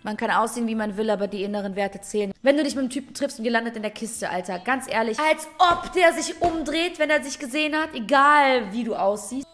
Man kann aussehen, wie man will, aber die inneren Werte zählen. Wenn du dich mit einem Typen triffst und ihr landet in der Kiste, Alter, ganz ehrlich, als ob der sich umdreht, wenn er sich gesehen hat, egal wie du aussiehst.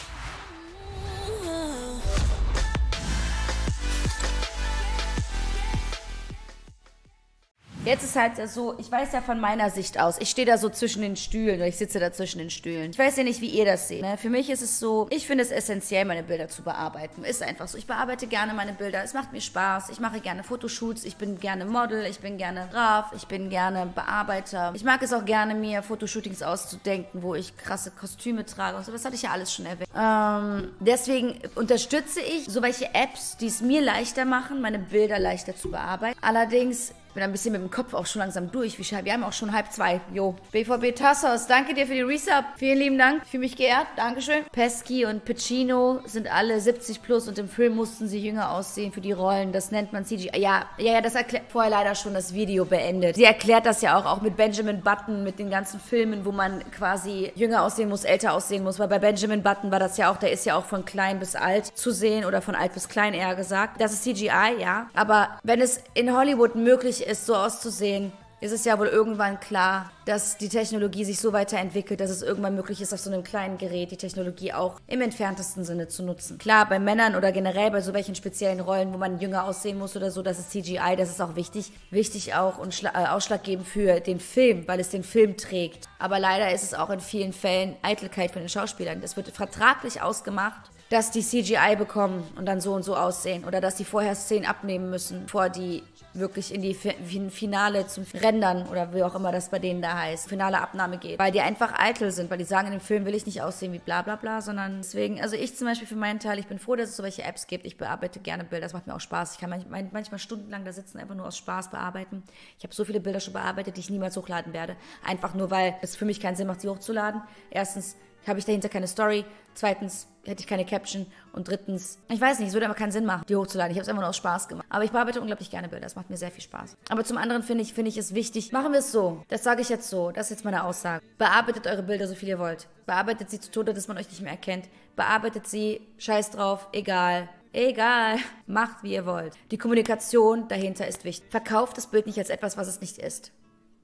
Jetzt ist halt so, ich weiß ja von meiner Sicht aus, ich stehe da so zwischen den Stühlen oder ich sitze da zwischen den Stühlen. Ich weiß ja nicht, wie ihr das seht. Ne? Für mich ist es so, ich finde es essentiell, meine Bilder zu bearbeiten. Ist einfach so. Ich bearbeite gerne meine Bilder. Es macht mir Spaß. Ich mache gerne Fotoshoots. Ich bin gerne Model. Ich bin gerne Graf. Ich bin gerne Bearbeiter. Ich mag es auch gerne, mir Fotoshootings auszudenken, wo ich krasse Kostüme trage und so. Das hatte ich ja alles schon erwähnt. Deswegen unterstütze ich so welche Apps, die es mir leichter machen, meine Bilder leichter zu bearbeiten. Allerdings ich bin ein bisschen mit dem Kopf auch schon langsam durch. Wir haben auch schon 1:30. Jo. BVB Tassos, danke dir für die Resub. Vielen lieben Dank. Ich fühle mich geehrt. Dankeschön. Pesky und Pacino sind alle 70 plus und im Film mussten sie jünger aussehen für die Rollen. Das nennt man CGI. Ja, das erklärt vorher leider schon das Video beendet. Sie erklärt das ja auch mit Benjamin Button, mit den ganzen Filmen, wo man quasi jünger aussehen muss, älter aussehen muss. Weil bei Benjamin Button war das ja auch, der ist ja auch von klein bis alt zu sehen oder von alt bis klein eher gesagt. Das ist CGI, ja. Aber wenn es in Hollywood möglich ist, so auszusehen, ist es ja wohl irgendwann klar, dass die Technologie sich so weiterentwickelt, dass es irgendwann möglich ist, auf so einem kleinen Gerät die Technologie auch im entferntesten Sinne zu nutzen. Klar, bei Männern oder generell bei so welchen speziellen Rollen, wo man jünger aussehen muss oder so, das ist CGI, das ist auch wichtig. Wichtig auch und ausschlaggebend für den Film, weil es den Film trägt. Aber leider ist es auch in vielen Fällen Eitelkeit von den Schauspielern. Es wird vertraglich ausgemacht, dass die CGI bekommen und dann so und so aussehen. Oder dass die vorher Szenen abnehmen müssen, bevor die wirklich in die Finale zum Rendern oder wie auch immer das bei denen da heißt, finale Abnahme geht. Weil die einfach eitel sind, weil die sagen, in dem Film will ich nicht aussehen wie bla bla bla, sondern deswegen, also ich zum Beispiel für meinen Teil, ich bin froh, dass es so welche Apps gibt. Ich bearbeite gerne Bilder, das macht mir auch Spaß. Ich kann manchmal stundenlang da sitzen, einfach nur aus Spaß bearbeiten. Ich habe so viele Bilder schon bearbeitet, die ich niemals hochladen werde. Einfach nur, weil es für mich keinen Sinn macht, sie hochzuladen. Erstens habe ich dahinter keine Story. Zweitens hätte ich keine Caption. Und drittens, ich weiß nicht, es würde einfach keinen Sinn machen, die hochzuladen. Ich habe es einfach nur aus Spaß gemacht. Aber ich bearbeite unglaublich gerne Bilder. Das macht mir sehr viel Spaß. Aber zum anderen finde ich es wichtig. Machen wir es so. Das sage ich jetzt so. Das ist jetzt meine Aussage. Bearbeitet eure Bilder so viel ihr wollt. Bearbeitet sie zu Tode, dass man euch nicht mehr erkennt. Bearbeitet sie, scheiß drauf, egal. Egal. Macht, wie ihr wollt. Die Kommunikation dahinter ist wichtig. Verkauft das Bild nicht als etwas, was es nicht ist.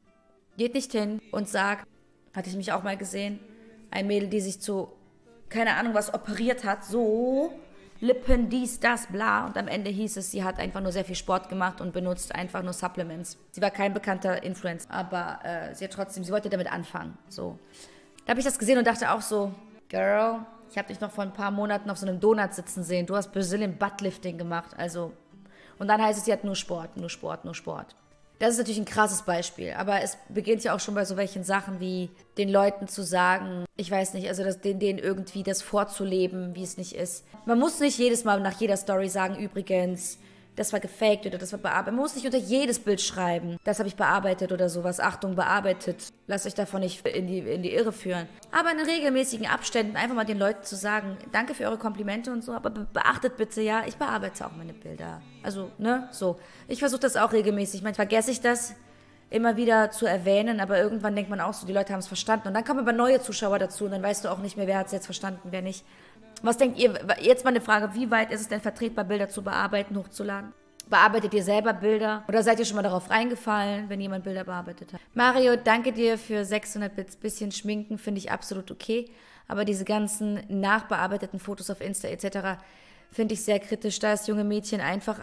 Geht nicht hin und sagt, hatte ich mich auch mal gesehen, ein Mädel, die sich zu, keine Ahnung was, operiert hat, so, Lippen, dies, das, bla. Und am Ende hieß es, sie hat einfach nur sehr viel Sport gemacht und benutzt einfach nur Supplements. Sie war kein bekannter Influencer, aber sie wollte damit anfangen, so. Da habe ich das gesehen und dachte auch so, Girl, ich habe dich noch vor ein paar Monaten auf so einem Donut sitzen sehen. Du hast Brazilian Buttlifting gemacht, also. Und dann heißt es, sie hat nur Sport, nur Sport, nur Sport. Das ist natürlich ein krasses Beispiel, aber es beginnt ja auch schon bei so welchen Sachen wie den Leuten zu sagen, ich weiß nicht, also denen irgendwie das vorzuleben, wie es nicht ist. Man muss nicht jedes Mal nach jeder Story sagen, übrigens, das war gefaked oder das war bearbeitet. Man muss nicht unter jedes Bild schreiben, das habe ich bearbeitet oder sowas. Achtung, bearbeitet. Lasst euch davon nicht in die Irre führen. Aber in regelmäßigen Abständen einfach mal den Leuten zu sagen, danke für eure Komplimente und so, aber beachtet bitte, ja, ich bearbeite auch meine Bilder. Also, ne, so. Ich versuche das auch regelmäßig. Manchmal vergesse ich das immer wieder zu erwähnen, aber irgendwann denkt man auch so, die Leute haben es verstanden. Und dann kommen aber neue Zuschauer dazu und dann weißt du auch nicht mehr, wer hat es jetzt verstanden, wer nicht. Was denkt ihr? Jetzt mal eine Frage, wie weit ist es denn vertretbar, Bilder zu bearbeiten, hochzuladen? Bearbeitet ihr selber Bilder? Oder seid ihr schon mal darauf reingefallen, wenn jemand Bilder bearbeitet hat? Mario, danke dir für 600 Bits. Bisschen Schminken finde ich absolut okay. Aber diese ganzen nachbearbeiteten Fotos auf Insta etc. finde ich sehr kritisch. Da ist jungen Mädchen einfach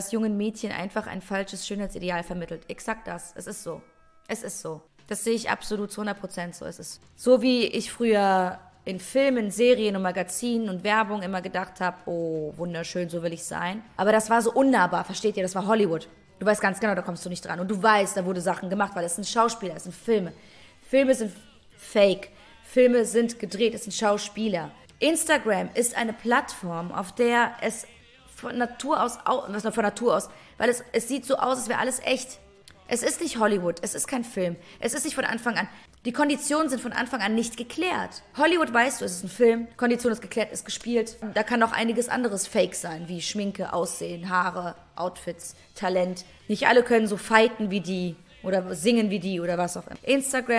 ein falsches Schönheitsideal vermittelt. Exakt das. Es ist so. Es ist so. Das sehe ich absolut zu 100% so. Es ist so, wie ich früher in Filmen, Serien und Magazinen und Werbung immer gedacht habe, oh, wunderschön, so will ich sein. Aber das war so unnahbar, versteht ihr? Das war Hollywood. Du weißt ganz genau, da kommst du nicht dran. Und du weißt, da wurde Sachen gemacht, weil es sind Schauspieler, es sind Filme. Filme sind fake. Filme sind gedreht, es sind Schauspieler. Instagram ist eine Plattform, auf der es von Natur aus, weil es sieht so aus, als wäre alles echt. Es ist nicht Hollywood, es ist kein Film. Es ist nicht von Anfang an. Die Konditionen sind von Anfang an nicht geklärt. Hollywood weißt du, es ist ein Film, Kondition ist geklärt, ist gespielt. Da kann auch einiges anderes fake sein, wie Schminke, Aussehen, Haare, Outfits, Talent. Nicht alle können so fighten wie die oder singen wie die oder was auch immer. Instagram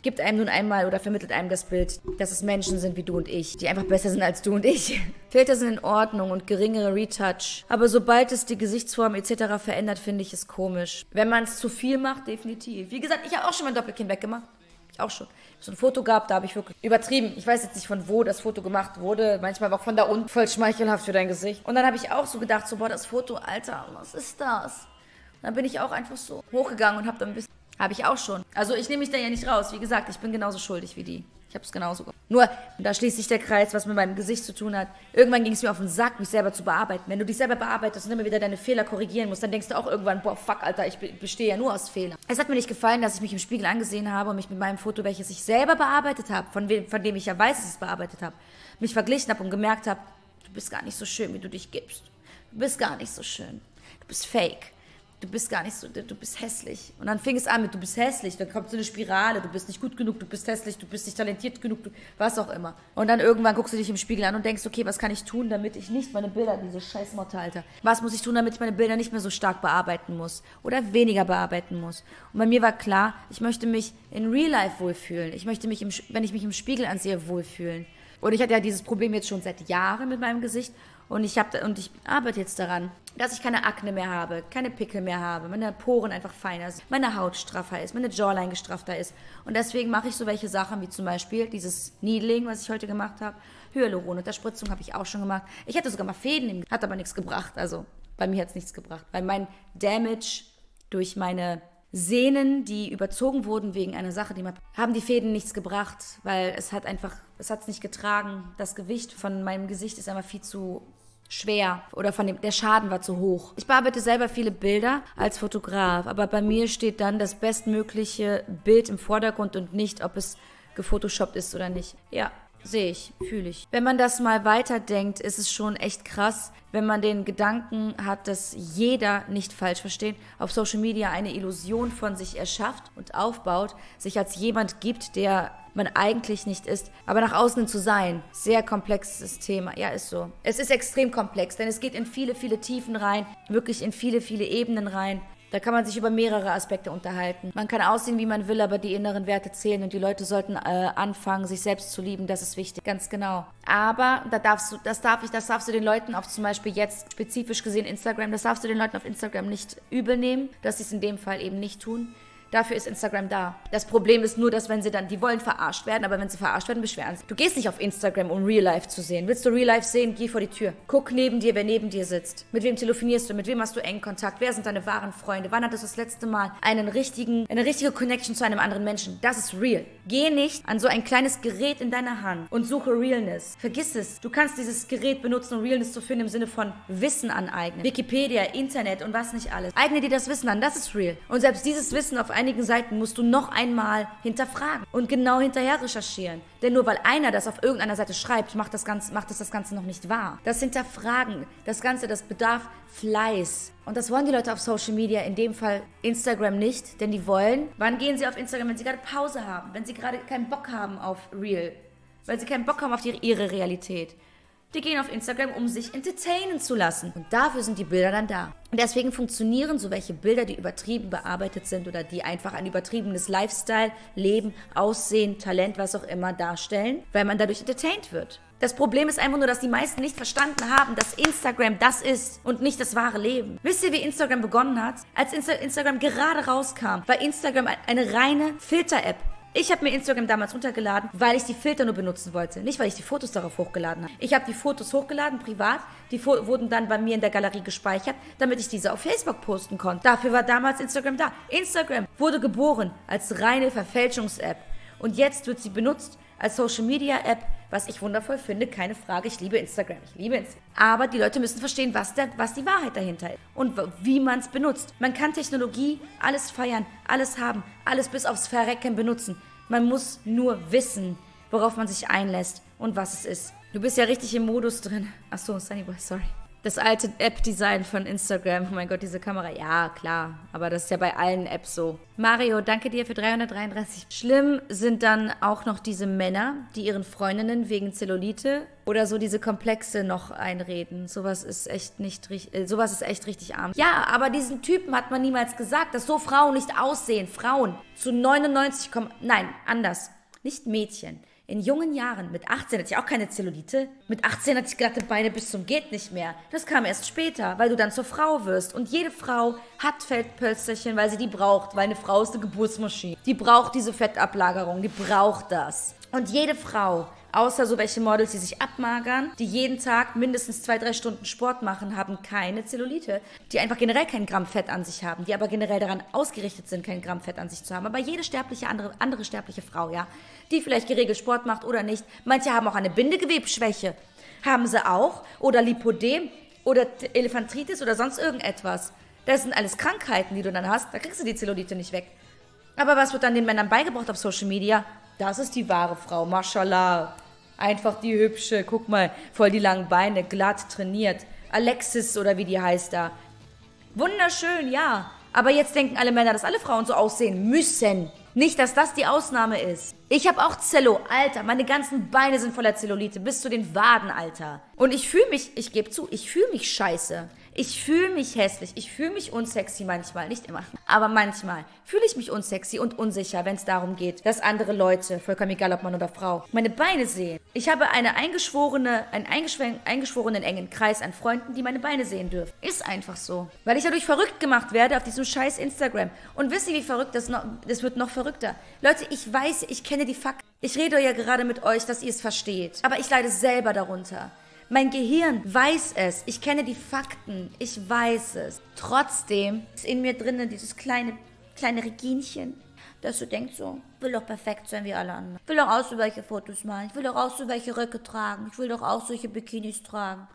gibt einem nun einmal oder vermittelt einem das Bild, dass es Menschen sind wie du und ich, die einfach besser sind als du und ich. Filter sind in Ordnung und geringere Retouch. Aber sobald es die Gesichtsform etc. verändert, finde ich es komisch. Wenn man es zu viel macht, definitiv. Wie gesagt, ich habe auch schon mein Doppelkinn weggemacht. Auch schon. So ein Foto gab, da habe ich wirklich übertrieben. Ich weiß jetzt nicht, von wo das Foto gemacht wurde. Manchmal auch von da unten. Voll schmeichelhaft für dein Gesicht. Und dann habe ich auch so gedacht, so, boah, das Foto, Alter, was ist das? Und dann bin ich auch einfach so hochgegangen und habe dann ein bisschen... Habe ich auch schon. Also ich nehme mich da ja nicht raus. Wie gesagt, ich bin genauso schuldig wie die. Ich habe es genauso gemacht. Nur, da schließt sich der Kreis, was mit meinem Gesicht zu tun hat. Irgendwann ging es mir auf den Sack, mich selber zu bearbeiten. Wenn du dich selber bearbeitest und immer wieder deine Fehler korrigieren musst, dann denkst du auch irgendwann, boah, fuck, Alter, ich bestehe ja nur aus Fehlern. Es hat mir nicht gefallen, dass ich mich im Spiegel angesehen habe und mich mit meinem Foto, welches ich selber bearbeitet habe, von dem ich ja weiß, dass ich es bearbeitet habe, mich verglichen habe und gemerkt habe, du bist gar nicht so schön, wie du dich gibst. Du bist gar nicht so schön. Du bist fake. Du bist gar nicht so, du bist hässlich. Und dann fing es an mit, du bist hässlich, dann kommt so eine Spirale, du bist nicht gut genug, du bist hässlich, du bist nicht talentiert genug, was auch immer. Und dann irgendwann guckst du dich im Spiegel an und denkst, okay, was kann ich tun, damit ich nicht meine Bilder, diese scheiß Motte, Alter, was muss ich tun, damit ich meine Bilder nicht mehr so stark bearbeiten muss oder weniger bearbeiten muss. Und bei mir war klar, ich möchte mich in Real Life wohlfühlen. Ich möchte mich, wenn ich mich im Spiegel ansehe, wohlfühlen. Und ich hatte ja dieses Problem jetzt schon seit Jahren mit meinem Gesicht. Und ich arbeite jetzt daran, dass ich keine Akne mehr habe, keine Pickel mehr habe, meine Poren einfach feiner sind, meine Haut straffer ist, meine Jawline gestrafter ist. Und deswegen mache ich so welche Sachen wie zum Beispiel dieses Needling, was ich heute gemacht habe. Hyaluronunterspritzung habe ich auch schon gemacht. Ich hatte sogar mal Fäden, hat aber nichts gebracht. Also bei mir hat es nichts gebracht, weil mein Damage durch meine Sehnen, die überzogen wurden wegen einer Sache, haben die Fäden nichts gebracht, weil es hat es nicht getragen. Das Gewicht von meinem Gesicht ist einfach viel zu schwer oder der Schaden war zu hoch. Ich bearbeite selber viele Bilder als Fotograf, aber bei mir steht dann das bestmögliche Bild im Vordergrund und nicht, ob es gefotoshoppt ist oder nicht. Ja, sehe ich, fühle ich. Wenn man das mal weiterdenkt, ist es schon echt krass, wenn man den Gedanken hat, dass jeder, nicht falsch verstehen, auf Social Media eine Illusion von sich erschafft und aufbaut, sich als jemand gibt, der man eigentlich nicht ist, aber nach außen hin zu sein. Sehr komplexes Thema. Ja, ist so. Es ist extrem komplex, denn es geht in viele, viele Tiefen rein, wirklich in viele, viele Ebenen rein. Da kann man sich über mehrere Aspekte unterhalten. Man kann aussehen, wie man will, aber die inneren Werte zählen und die Leute sollten anfangen, sich selbst zu lieben. Das ist wichtig, ganz genau. Aber das darfst du den Leuten auf zum Beispiel jetzt spezifisch gesehen Instagram, das darfst du den Leuten auf Instagram nicht übel nehmen, dass sie es in dem Fall eben nicht tun. Dafür ist Instagram da. Das Problem ist nur, dass die wollen verarscht werden, aber wenn sie verarscht werden, beschweren sie. Du gehst nicht auf Instagram, um Real Life zu sehen. Willst du Real Life sehen, geh vor die Tür. Guck neben dir, wer neben dir sitzt. Mit wem telefonierst du, mit wem hast du engen Kontakt, wer sind deine wahren Freunde, wann hattest du das letzte Mal eine richtige Connection zu einem anderen Menschen. Das ist real. Geh nicht an so ein kleines Gerät in deiner Hand und suche Realness. Vergiss es. Du kannst dieses Gerät benutzen, um Realness zu finden im Sinne von Wissen aneignen. Wikipedia, Internet und was nicht alles. Eigne dir das Wissen an, das ist real. Und selbst dieses Wissen auf einigen Seiten musst du noch einmal hinterfragen und genau hinterher recherchieren. Denn nur weil einer das auf irgendeiner Seite schreibt, macht das Ganze noch nicht wahr. Das Hinterfragen, das Ganze, das bedarf Fleiß. Und das wollen die Leute auf Social Media, in dem Fall Instagram nicht, denn die wollen, wann gehen sie auf Instagram, wenn sie gerade Pause haben, wenn sie gerade keinen Bock haben auf Real, weil sie keinen Bock haben auf ihre Realität. Die gehen auf Instagram, um sich entertainen zu lassen. Und dafür sind die Bilder dann da. Und deswegen funktionieren so welche Bilder, die übertrieben bearbeitet sind oder die einfach ein übertriebenes Lifestyle, Leben, Aussehen, Talent, was auch immer darstellen, weil man dadurch entertained wird. Das Problem ist einfach nur, dass die meisten nicht verstanden haben, dass Instagram das ist und nicht das wahre Leben. Wisst ihr, wie Instagram begonnen hat? Als Instagram gerade rauskam, war Instagram eine reine Filter-App. Ich habe mir Instagram damals runtergeladen, weil ich die Filter nur benutzen wollte. Nicht, weil ich die Fotos darauf hochgeladen habe. Ich habe die Fotos hochgeladen, privat. Die wurden dann bei mir in der Galerie gespeichert, damit ich diese auf Facebook posten konnte. Dafür war damals Instagram da. Instagram wurde geboren als reine Verfälschungs-App. Und jetzt wird sie benutzt als Social-Media-App, was ich wundervoll finde, keine Frage. Ich liebe Instagram, Aber die Leute müssen verstehen, was die Wahrheit dahinter ist und wie man es benutzt. Man kann Technologie, alles feiern, alles haben, alles bis aufs Verrecken benutzen. Man muss nur wissen, worauf man sich einlässt und was es ist. Du bist ja richtig im Modus drin. Achso, Sunnyboy, sorry. Das alte App-Design von Instagram. Oh mein Gott, diese Kamera. Ja, klar. Aber das ist ja bei allen Apps so. Mario, danke dir für 333. Schlimm sind dann auch noch diese Männer, die ihren Freundinnen wegen Zellulite oder so diese Komplexe noch einreden. Sowas ist echt richtig arm. Ja, aber diesen Typen hat man niemals gesagt, dass so Frauen nicht aussehen. Frauen zu 99, nein, anders. Nicht Mädchen. In jungen Jahren, mit 18 hatte ich auch keine Zellulite. Mit 18 hatte ich glatte Beine bis zum geht nicht mehr. Das kam erst später, weil du dann zur Frau wirst. Und jede Frau hat Fettpölsterchen, weil sie die braucht. Weil eine Frau ist eine Geburtsmaschine. Die braucht diese Fettablagerung, die braucht das. Und jede Frau, außer so welche Models, die sich abmagern, die jeden Tag mindestens 2-3 Stunden Sport machen, haben keine Zellulite. Die einfach generell kein Gramm Fett an sich haben. Die aber generell daran ausgerichtet sind, kein Gramm Fett an sich zu haben. Aber jede andere sterbliche Frau, ja, die vielleicht geregelt Sport macht oder nicht. Manche haben auch eine Bindegewebsschwäche. Haben sie auch. Oder Lipödem oder Elephantitis oder sonst irgendetwas. Das sind alles Krankheiten, die du dann hast. Da kriegst du die Zellulite nicht weg. Aber was wird dann den Männern beigebracht auf Social Media? Das ist die wahre Frau, mashallah. Einfach die hübsche, guck mal, voll die langen Beine, glatt trainiert. Alexis oder wie die heißt da. Wunderschön, ja. Aber jetzt denken alle Männer, dass alle Frauen so aussehen müssen. Nicht, dass das die Ausnahme ist. Ich habe auch Zello, Alter. Meine ganzen Beine sind voller Zellulite, bis zu den Waden, Alter. Und ich fühle mich, ich gebe zu, ich fühle mich scheiße. Ich fühle mich hässlich, ich fühle mich unsexy manchmal, nicht immer, aber manchmal fühle ich mich unsexy und unsicher, wenn es darum geht, dass andere Leute, vollkommen egal ob Mann oder Frau, meine Beine sehen. Ich habe einen eingeschworenen engen Kreis an Freunden, die meine Beine sehen dürfen. Ist einfach so. Weil ich dadurch verrückt gemacht werde auf diesem scheiß Instagram. Und wisst ihr, wie verrückt das wird noch verrückter. Leute, ich weiß, ich kenne die Fakten. Ich rede ja gerade mit euch, dass ihr es versteht. Aber ich leide selber darunter. Mein Gehirn weiß es. Ich kenne die Fakten. Ich weiß es. Trotzdem ist in mir drinnen dieses kleine Reginchen, dass du denkst so, ich will doch perfekt sein wie alle anderen. Ich will doch auch so welche Fotos machen. Ich will doch auch so welche Röcke tragen. Ich will doch auch solche Bikinis tragen.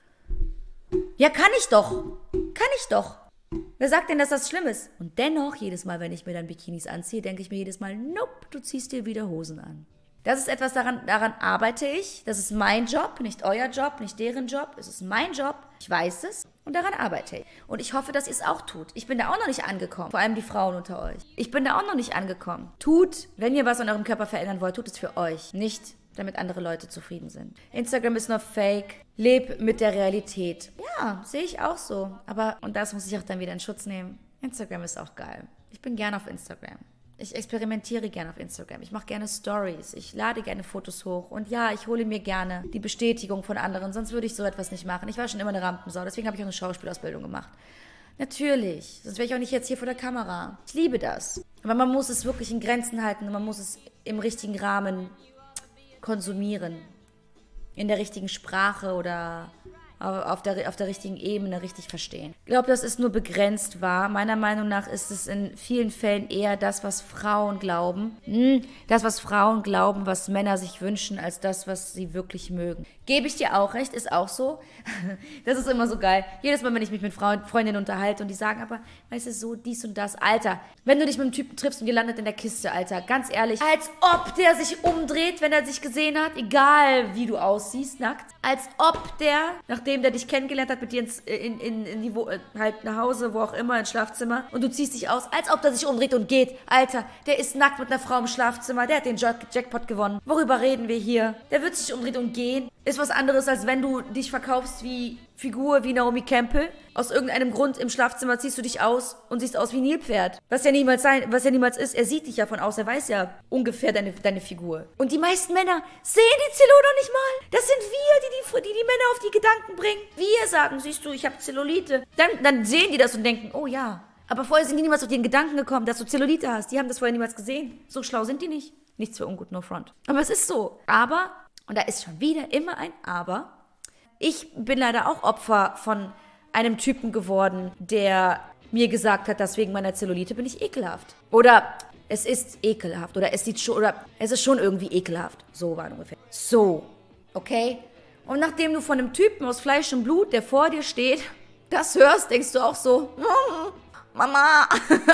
Ja, kann ich doch. Kann ich doch. Wer sagt denn, dass das schlimm ist? Und dennoch, jedes Mal, wenn ich mir dann Bikinis anziehe, denke ich mir jedes Mal, nope, du ziehst dir wieder Hosen an. Das ist etwas, daran arbeite ich. Das ist mein Job, nicht euer Job, nicht deren Job. Es ist mein Job. Ich weiß es und daran arbeite ich. Und ich hoffe, dass ihr es auch tut. Ich bin da auch noch nicht angekommen. Vor allem die Frauen unter euch. Ich bin da auch noch nicht angekommen. Tut, wenn ihr was an eurem Körper verändern wollt, tut es für euch. Nicht, damit andere Leute zufrieden sind. Instagram ist nur Fake. Leb mit der Realität. Ja, sehe ich auch so. Aber, und das muss ich auch dann wieder in Schutz nehmen, Instagram ist auch geil. Ich bin gern auf Instagram. Ich experimentiere gerne auf Instagram. Ich mache gerne Stories. Ich lade gerne Fotos hoch. Und ja, ich hole mir gerne die Bestätigung von anderen. Sonst würde ich so etwas nicht machen. Ich war schon immer eine Rampensau. Deswegen habe ich auch eine Schauspielausbildung gemacht. Natürlich. Sonst wäre ich auch nicht jetzt hier vor der Kamera. Ich liebe das. Aber man muss es wirklich in Grenzen halten. Und man muss es im richtigen Rahmen konsumieren. In der richtigen Sprache oder auf der richtigen Ebene richtig verstehen. Ich glaube, das ist nur begrenzt wahr. Meiner Meinung nach ist es in vielen Fällen eher das, was Frauen glauben. Das, was Frauen glauben, was Männer sich wünschen, als das, was sie wirklich mögen. Gebe ich dir auch recht, ist auch so. Das ist immer so geil. Jedes Mal, wenn ich mich mit Freundinnen unterhalte und die sagen aber, weißt du, so dies und das. Alter, wenn du dich mit einem Typen triffst und ihr landet in der Kiste, Alter, ganz ehrlich, als ob der sich umdreht, wenn er sich gesehen hat, egal wie du aussiehst, nackt, als ob der, nachdem der dich kennengelernt hat, mit dir halt nach Hause, wo auch immer, ins Schlafzimmer, und du ziehst dich aus, als ob der sich umdreht und geht. Alter, der ist nackt mit einer Frau im Schlafzimmer, der hat den Jackpot gewonnen. Worüber reden wir hier? Der wird sich umdrehen und gehen. Ist was anderes, als wenn du dich verkaufst wie Figur, wie Naomi Campbell. Aus irgendeinem Grund im Schlafzimmer ziehst du dich aus und siehst aus wie ein Nilpferd. Was ja niemals ist. Er sieht dich ja von außen, er weiß ja ungefähr deine Figur. Und die meisten Männer sehen die Zellulite nicht mal. Das sind wir, die Männer auf die Gedanken bringen. Wir sagen, siehst du, ich habe Zellulite. Dann sehen die das und denken, oh ja. Aber vorher sind die niemals auf den Gedanken gekommen, dass du Zellulite hast. Die haben das vorher niemals gesehen. So schlau sind die nicht. Nichts für ungut, no front. Aber es ist so. Aber, und da ist schon wieder immer ein Aber, ich bin leider auch Opfer von einem Typen geworden, der mir gesagt hat, dass wegen meiner Zellulite bin ich ekelhaft. Oder es ist ekelhaft. Oder es ist schon irgendwie ekelhaft. So war es ungefähr. So, okay? Und nachdem du von einem Typen aus Fleisch und Blut, der vor dir steht, das hörst, denkst du auch so, Mama,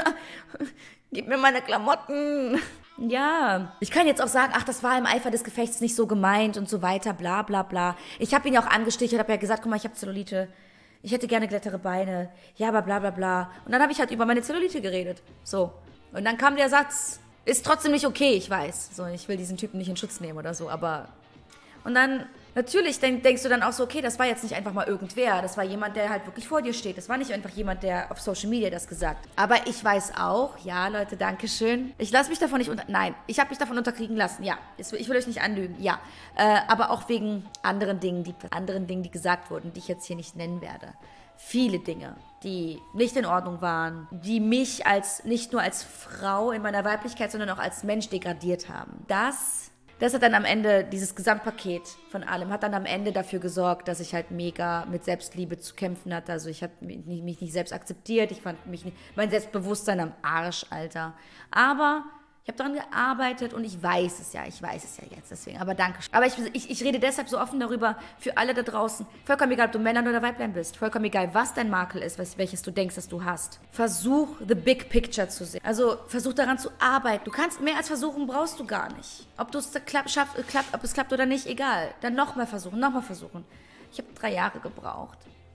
gib mir meine Klamotten. Ja, ich kann jetzt auch sagen, ach, das war im Eifer des Gefechts nicht so gemeint und so weiter, bla bla bla. Ich habe ihn ja auch angestichelt, habe ja gesagt, guck mal, ich habe Zellulite. ich hätte gerne glattere Beine, ja, aber bla bla bla. Und dann habe ich halt über meine Zellulite geredet. So. Und dann kam der Satz, ist trotzdem nicht okay, ich weiß. So, ich will diesen Typen nicht in Schutz nehmen oder so, aber... Und dann, natürlich denkst du dann auch so, okay, das war jetzt nicht einfach mal irgendwer, das war jemand, der halt wirklich vor dir steht. Das war nicht einfach jemand, der auf Social Media das gesagt hat. Aber ich weiß auch, ja, Leute, dankeschön. Ich lasse mich davon nicht nein, ich habe mich davon unterkriegen lassen, ja. Ich will euch nicht anlügen, ja. Aber auch wegen anderen Dingen, die gesagt wurden, die ich jetzt hier nicht nennen werde. Viele Dinge, die nicht in Ordnung waren, die mich nicht nur als Frau in meiner Weiblichkeit, sondern auch als Mensch degradiert haben. Das hat dann am Ende, dieses Gesamtpaket von allem, hat dann am Ende dafür gesorgt, dass ich halt mega mit Selbstliebe zu kämpfen hatte. Also ich habe mich nicht selbst akzeptiert, ich fand mein Selbstbewusstsein am Arsch, Alter. Aber ich habe daran gearbeitet und ich weiß es ja jetzt deswegen, aber danke. Aber ich rede deshalb so offen darüber für alle da draußen. Vollkommen egal, ob du Männern oder Weiblein bist. Vollkommen egal, was dein Makel ist, welches du denkst, dass du hast. Versuch, the big picture zu sehen. Also versuch daran zu arbeiten. Du kannst mehr als versuchen, brauchst du gar nicht. Ob es klappt oder nicht, egal. Dann nochmal versuchen. Ich habe 3 Jahre gebraucht.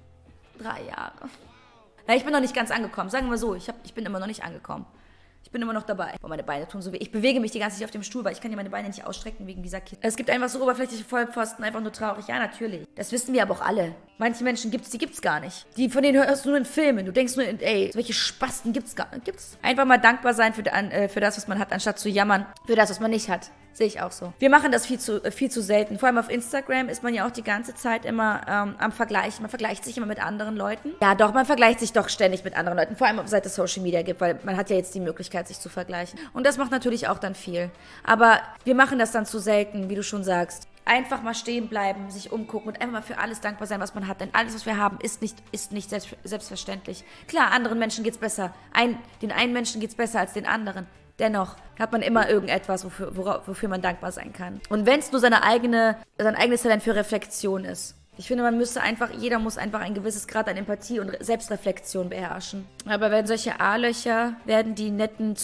3 Jahre. Na, ich bin noch nicht ganz angekommen. Sagen wir so, ich bin immer noch nicht angekommen. Ich bin immer noch dabei. Boah, meine Beine tun so weh. Ich bewege mich die ganze Zeit auf dem Stuhl, weil ich kann ja meine Beine nicht ausstrecken wegen dieser Kiste. Es gibt einfach so oberflächliche Vollpfosten, einfach nur traurig. Ja, natürlich. Das wissen wir aber auch alle. Manche Menschen die gibt's gar nicht. Von denen hörst du nur in Filmen. Du denkst nur, ey, solche Spasten gibt's gar nicht. Gibt's. Einfach mal dankbar sein für das, was man hat, anstatt zu jammern für das, was man nicht hat. Sehe ich auch so. Wir machen das viel zu selten. Vor allem auf Instagram ist man ja auch die ganze Zeit immer am Vergleichen. Man vergleicht sich immer mit anderen Leuten. Ja, doch, man vergleicht sich doch ständig mit anderen Leuten. Vor allem, seit es Social Media gibt, weil man hat ja jetzt die Möglichkeit, sich zu vergleichen. Und das macht natürlich auch dann viel. Aber wir machen das dann zu selten, wie du schon sagst. Einfach mal stehen bleiben, sich umgucken und einfach mal für alles dankbar sein, was man hat. Denn alles, was wir haben, ist nicht selbstverständlich. Klar, anderen Menschen geht's besser. Den einen Menschen geht's besser als den anderen. Dennoch hat man immer irgendetwas, wofür man dankbar sein kann. Und wenn es nur sein eigenes Talent für Reflexion ist. Ich finde, jeder muss einfach ein gewisses Grad an Empathie und Selbstreflexion beherrschen. Aber wegen solche A-Löcher werden die Netten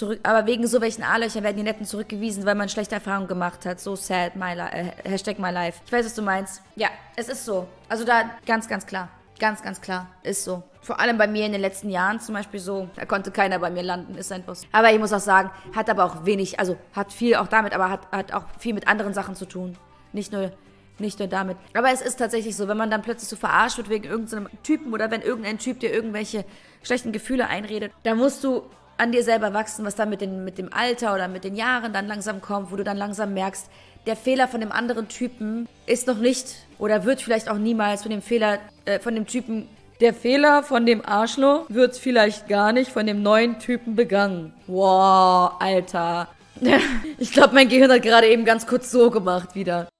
zurückgewiesen, weil man schlechte Erfahrungen gemacht hat. So sad, Hashtag my life. Ich weiß, was du meinst. Ja, es ist so. Also da ganz, ganz klar. Ganz, ganz klar. Ist so. Vor allem bei mir in den letzten Jahren zum Beispiel so. Da konnte keiner bei mir landen. Ist einfach so. Aber ich muss auch sagen, hat aber auch wenig, also hat viel auch damit, aber hat auch viel mit anderen Sachen zu tun. Nicht nur damit. Aber es ist tatsächlich so, wenn man dann plötzlich so verarscht wird wegen irgendeinem Typen oder wenn irgendein Typ dir irgendwelche schlechten Gefühle einredet, dann musst du an dir selber wachsen, was dann mit dem Alter oder mit den Jahren dann langsam kommt, wo du dann langsam merkst, der Fehler von dem anderen Typen ist noch nicht oder wird vielleicht auch niemals von dem Fehler von dem Typen, der Fehler von dem Arschloch wird vielleicht gar nicht von dem neuen Typen begangen. Wow, Alter. Ich glaube, mein Gehirn hat gerade eben ganz kurz so gemacht wieder.